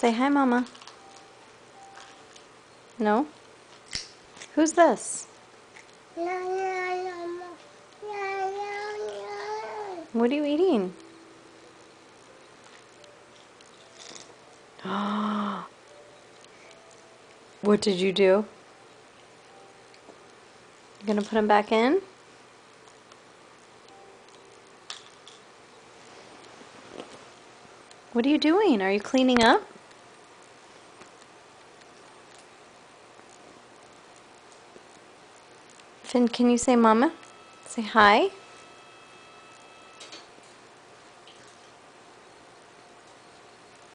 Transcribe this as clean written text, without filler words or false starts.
Say hi, Mama. No? Who's this? What are you eating? What did you do? You gonna put him back in? What are you doing? Are you cleaning up? Finn, can you say Mama? Say hi.